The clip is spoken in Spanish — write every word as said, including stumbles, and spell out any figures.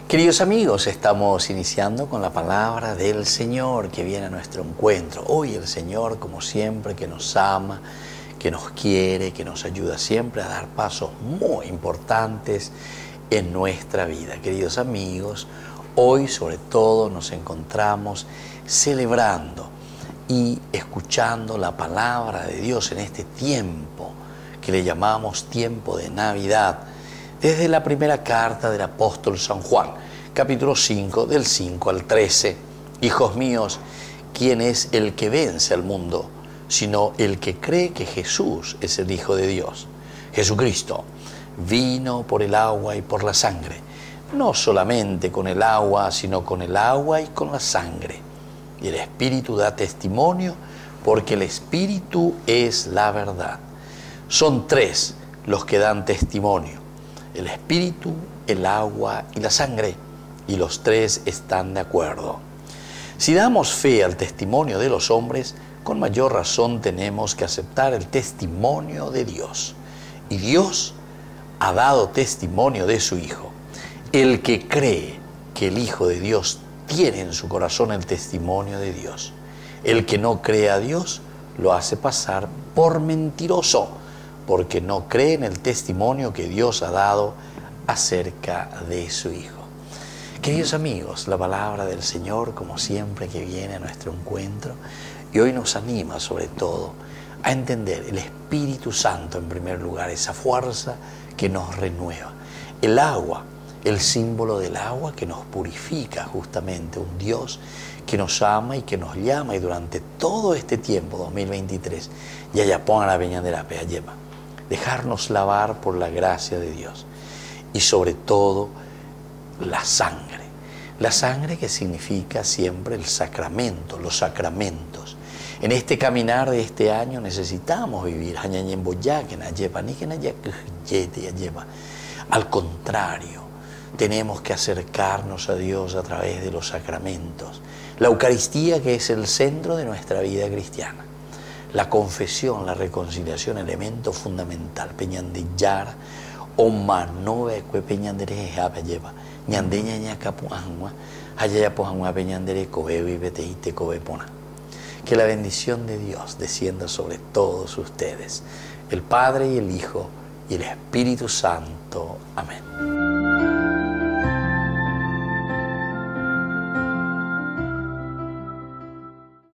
Queridos amigos, estamos iniciando con la palabra del Señor que viene a nuestro encuentro. Hoy el Señor, como siempre, que nos ama, que nos quiere, que nos ayuda siempre a dar pasos muy importantes en nuestra vida. Queridos amigos, hoy sobre todo nos encontramos celebrando y escuchando la palabra de Dios en este tiempo que le llamamos tiempo de Navidad, desde la primera carta del apóstol San Juan, capítulo cinco, del cinco al trece. Hijos míos, ¿quién es el que vence al mundo, sino el que cree que Jesús es el Hijo de Dios? Jesucristo vino por el agua y por la sangre, no solamente con el agua, sino con el agua y con la sangre. Y el Espíritu da testimonio, porque el Espíritu es la verdad. Son tres los que dan testimonio: el Espíritu, el agua y la sangre, y los tres están de acuerdo. Si damos fe al testimonio de los hombres, con mayor razón tenemos que aceptar el testimonio de Dios. Y Dios ha dado testimonio de su Hijo. El que cree que el Hijo de Dios tiene en su corazón el testimonio de Dios. El que no cree a Dios lo hace pasar por mentiroso, porque no cree en el testimonio que Dios ha dado acerca de su Hijo. Queridos amigos, la palabra del Señor, como siempre, que viene a nuestro encuentro, y hoy nos anima sobre todo a entender el Espíritu Santo en primer lugar, esa fuerza que nos renueva. El agua, el símbolo del agua que nos purifica justamente, un Dios que nos ama y que nos llama, y durante todo este tiempo, dos mil veintitrés, ya ya pongan la peñandera, pea lleva. Dejarnos lavar por la gracia de Dios. Y sobre todo, la sangre. La sangre que significa siempre el sacramento, los sacramentos. En este caminar de este año necesitamos vivir. Al contrario, tenemos que acercarnos a Dios a través de los sacramentos. La Eucaristía, que es el centro de nuestra vida cristiana. La confesión, la reconciliación, elemento fundamental. Peñandillar, o manove que peñandere japa lleva. Ñandeña ñaca puajua, allá puajua peñandere cobe viveteite cobe pona. Que la bendición de Dios descienda sobre todos ustedes, el Padre y el Hijo y el Espíritu Santo. Amén.